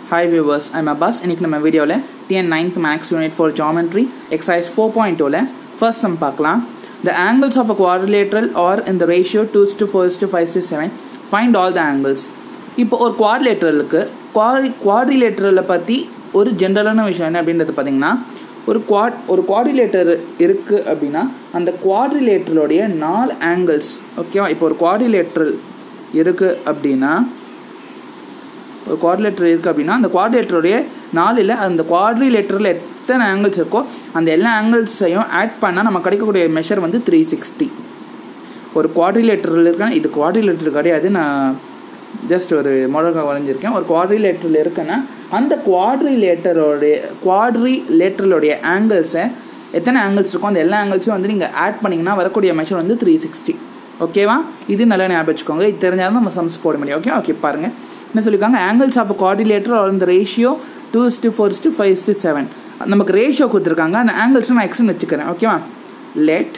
Hi viewers, I'm Abbas. In this video, TN 9th Max Unit for Geometry, Exercise 4.2, first sum pakla. The angles of a quadrilateral are in the ratio 2:4:5:7. Find all the angles. இப்போ ஒரு குவாட்ரிலேட்டரலுக்கு குவாட்ரிலேட்டரலை பற்றி ஒரு ஜென்ரலான விஷயம் என்ன அப்படின்றது பார்த்தீங்கன்னா, ஒரு quadrilateral இருக்குது அப்படின்னா அந்த குவாட்ரிலேட்டரோடைய 4 ஆங்கிள்ஸ், ஓகேவா? இப்போ ஒரு குவாட்ரிலேட்டரல் இருக்குது அப்படின்னா அந்த குவாட்ரிலேட்டருடைய 4ல் அந்த குவாட்ரிலேட்டரில் எத்தனை ஆங்கிள்ஸ் இருக்கோ அந்த எல்லா ஆங்கிள்ஸையும் ஆட் பண்ணால் நம்ம கிடைக்கக்கூடிய மெஷர் வந்து 360. ஒரு குவாட்ரிலேட்டரில் இருக்குன்னா, இது குவாட்ரிலேட்டர் கிடையாது, நான் ஜஸ்ட் ஒரு மாடலுக்காக வரைஞ்சிருக்கேன். ஒரு குவாட்ரிலேட்டரில் இருக்குன்னா அந்த குவாட்ரிலேட்டரலுடைய ஆங்கிள்ஸை எத்தனை ஆங்கிள்ஸ் இருக்கோ அந்த எல்லா ஆங்கிள்ஸும் வந்து நீங்கள் ஆட் பண்ணிங்கன்னா வரக்கூடிய மெஷர் வந்து 360. ஓகேவா? இது நல்லா ஞாபகம் வச்சுக்கோங்க. இது தெரிஞ்சாலும் நம்ம சம்ஸ் போட முடியும். ஓகே பாருங்கள் என்ன சொல்லியிருக்காங்க. ஆங்கிள்ஸ் ஆஃப் குவாட்ரிலேட்டர் ஆர் இந்த ரேஷியோ 2:4:5:7. நமக்கு ரேஷியோ கொடுத்துருக்காங்க. அந்த ஆங்கிள்ஸ் நான் எக்ஸ்ன்னு வச்சுக்கிறேன். ஓகேவா? Let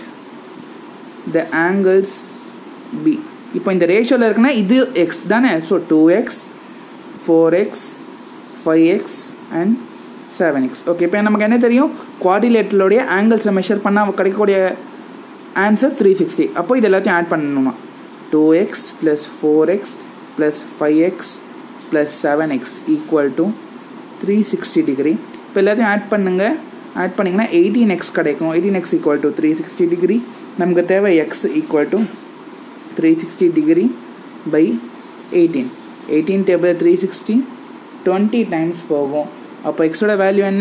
the angles be. இப்போ இந்த ரேஷியோவில் இருக்குன்னா இது எக்ஸ் தானே. So 2x 4x 5x and 7x. Okay, இப்போ நமக்கு என்ன தெரியும், குவாட்ரிலேட்டரோடைய ஆங்கிள்ஸை மெஷர் பண்ணால் கிடைக்கக்கூடிய ஆன்சர் 360. அப்போ இது எல்லாத்தையும் ஆட் பண்ணணுமா, 2x + 4x + 5x + 7x equal to 360 degree. இப்போ எல்லாத்தையும் ஆட் பண்ணிங்கன்னா 18x கிடைக்கும். 18x equal to 360 degree. நமக்கு தேவை x equal to 360 degree by 18. 18 table 360 20 times போகும். அப்போ எக்ஸோட வேல்யூ என்ன,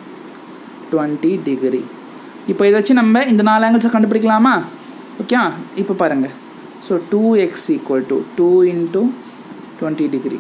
20 டிகிரி. இப்போ இதை வச்சு நம்ம இந்த 4 ஆங்கிள்ஸை கண்டுபிடிக்கலாமா? ஓகே, இப்போ பாருங்கள். So 2x equal to 2 × 20 degree.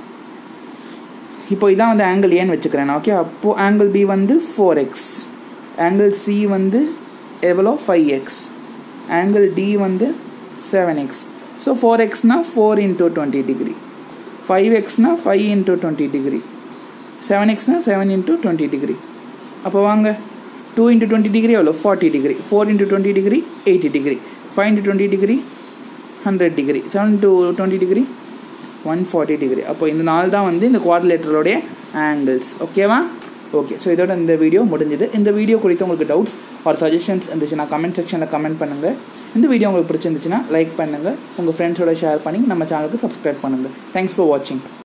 இப்போ இதான் வந்து ஆங்கிள் ஏன்னு வச்சுக்கிறேன். ஓகே, அப்போது ஆங்கிள் பி வந்து 4x, ஆங்கிள் சி வந்து எவ்வளோ 5x, ஆங்கிள் டி வந்து 7x. ஸோ 4xனா 4 × 20 டிகிரி, 5xனா 5 × 20 டிகிரி, 7xனா 7 × 20 டிகிரி. அப்போ வாங்க, 2 × 20 டிகிரி எவ்வளோ 40 degree, 4 × 20 degree 80 degree, 5 × 20 degree 100 degree, 7 × 20 degree 140 degree. அப்போ இந்த 4 தான் வந்து இந்த குவாட்ரிலேட்டரோடைய ஆங்கிள்ஸ். ஓகேவா? ஓகே, ஸோ இதோட இந்த வீடியோ முடிஞ்சுது. இந்த வீடியோ குறித்து உங்களுக்கு டவுட்ஸ் ஆர் சஜஷன்ஸ் இருந்துச்சுன்னா கமெண்ட் செக்ஷனில் கமெண்ட் பண்ணுங்கள். இந்த வீடியோ உங்களுக்கு பிடிச்சிருந்துச்சுன்னா லைக் பண்ணுங்கள், உங்கள் ஃப்ரெண்ட்ஸோட ஷேர் பண்ணி நம்ம சேனலுக்கு சப்ஸ்கிரைப் பண்ணுங்கள். தேங்க்ஸ் ஃபார் வாட்சிங்.